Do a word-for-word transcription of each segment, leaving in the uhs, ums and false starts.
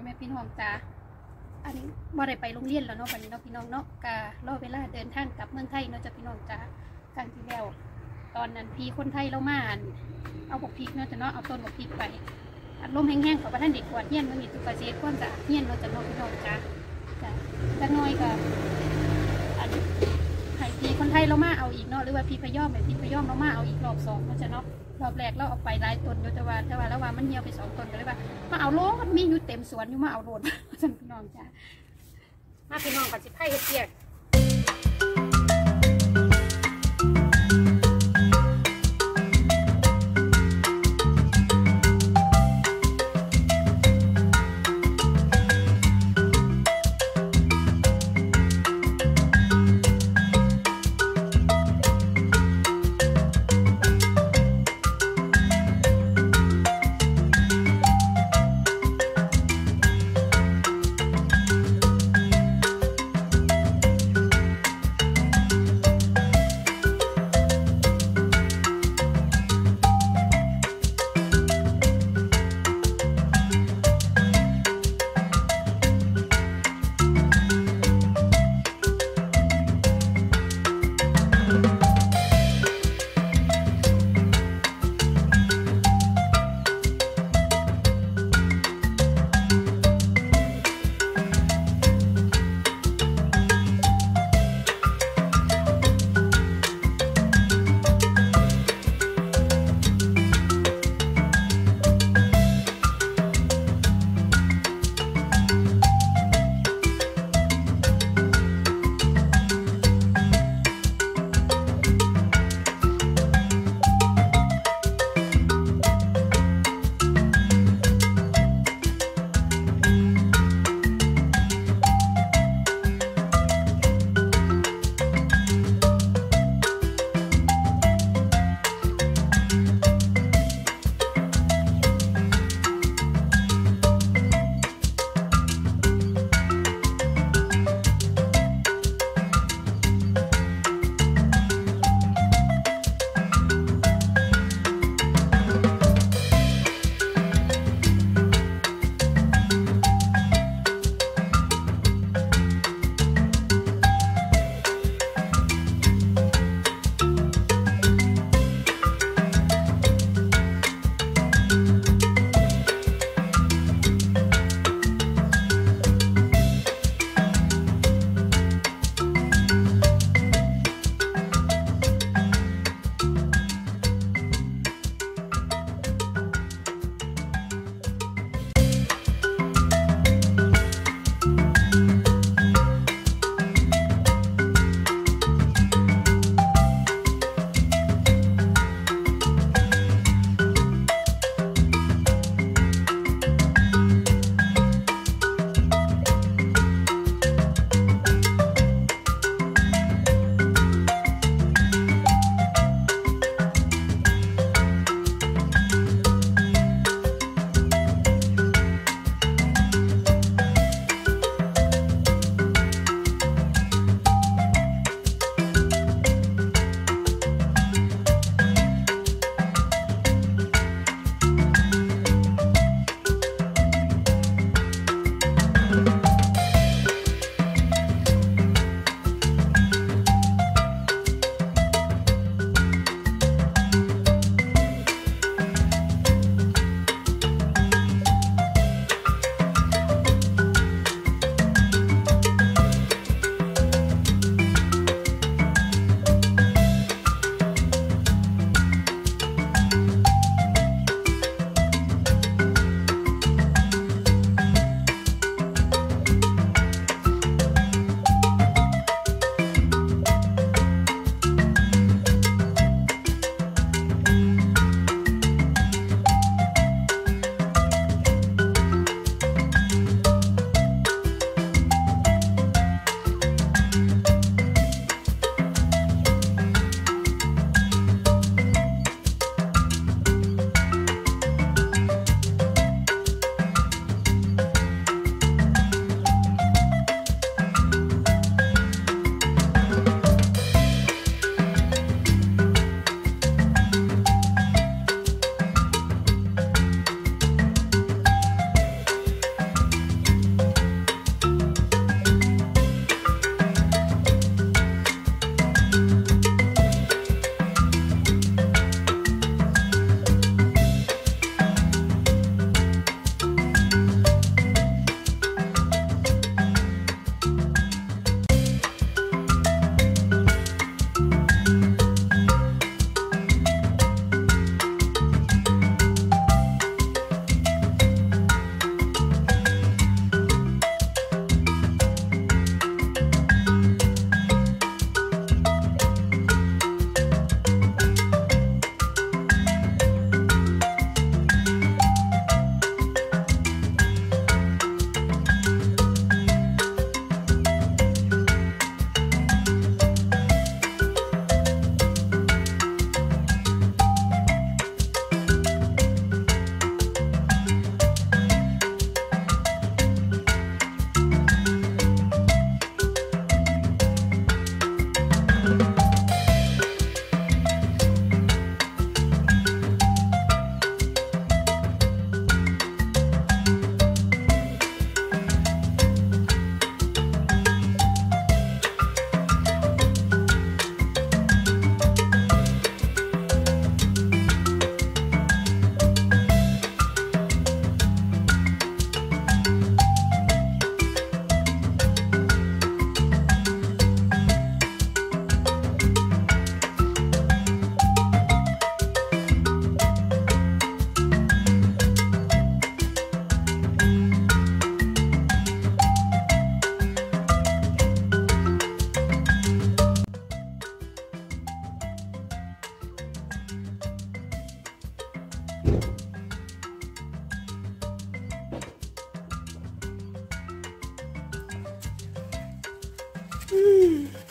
อแม่พี่น้องจ้าอันนี้บ่ได้ไปโรงเรียนแล้วเนาะวันนี้เนาะพี่น้องเนาะกะรอเวลาเดินทางกลับเมืองไทยเนาะจ้ะพี่น้องจ้าการที่แล้วตอนนั้นพี่คนไทยเรามาเอาบกพริกเนาะจ้ะเนาะเอาต้นบกพริกไปอัดลมแห้งๆกับท่านเด็กกวาดเฮี้ยนมันมีตุกเสียความสะอาดเฮี้ยนเนาะจ้ะเนาะพี่น้องจ้าจ้ะจักน้อยก็อันให้พี่คนไทยเรามาเอาอีกเนาะหรือว่าพี่พยอมแบบพี่พยอมเรามาเอาอีกรอบสองเนาะจ้ะเนาะรอบแรกเราเอาไปหลายต้นอยู่แต่ว่าแต่ว่าแล้วว่ามันเหี่ยวไปสองต้นก็เลยว่ามาเอาโลมันมีอยู่เต็มสวนอยู่มาเอาโลดท่านพี่น้องจ้ามาพี่น้องกับสิไผ่เฮ็ดเปียก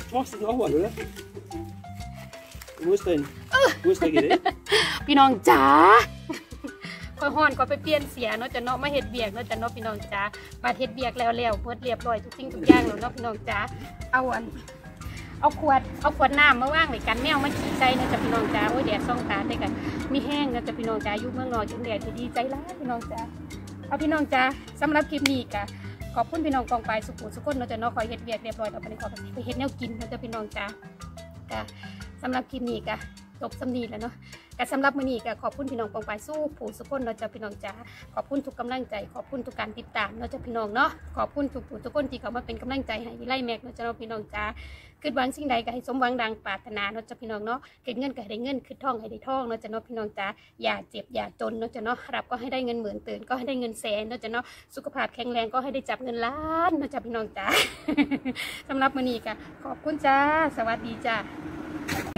machst du noch mal, oder? Wo ist denn? Wo ist der Gerät? พี่น้องจ๋าคอยฮ้อนก็ไปเปลี่ยนเสียเนาะจะเนาะมาเฮ็ดเบียกเนาะจะเนาะพี่น้องจ๋ามาเฮ็ดเบียกแล้วแล้วเบิดเรียบร้อยทุกสิ่งทุกอย่างแล้วเนาะพี่น้องจ๋าเอาอันเอาขวดเอาขวดน้ำมาว่างไว้กันแมวมาขี่ใจเนาะจะพี่น้องจ๋าโอ้ยแดดส่องตาได้กันมีแห้งเนาะจะพี่น้องจ๋าอยู่เมืองนอกจังแดดจะดีใจหลายพี่น้องจ๋าเอาพี่น้องจ๋าสำหรับคลิปนี้ก็ขอบคุณพี่น้องกองปลายสุขุมสุขคนเนาะจะเนาะคอยเฮ็ดเบียกเรียบร้อยแล้วไปขอไปเฮ็ดแนวกินเนาะจะพี่น้องจ๋าก็สำหรับคลิปนี้ก็จบสำนีแล้วเนาะก็สำหรับมื้อนี้ก็ขอบคุณพี่น้องปองปายสู้ผู้สุขคนเราจะพี่น้องจ๋าขอบคุณทุกกำลังใจขอบคุณทุกการติดตามเราจะพี่น้องเนาะขอบคุณทุกผู้ทุกคนที่เข้ามาเป็นกำลังใจให้วิไลแม็กเราจะเราพี่น้องจ๋าคิดหวังสิ่งใดก็ให้สมหวังดังปรารถนาเราจะพี่น้องเนาะคิดเงินก็ให้ได้เงินคิดทองให้ได้ทองเราจะเนาะพี่น้องจ๋าอย่าเจ็บอย่าจนเราจะเนาะรับก็ให้ได้เงินหมื่นตื่นก็ให้ได้เงินแสนเราจะเนาะสุขภาพแข็งแรงก็ให้ได้จับเงินล้านเราจะพี่น้องจ๋าสำหรับมื้อนี้ก็ขอบคุณจ้าสวัสดีจ้า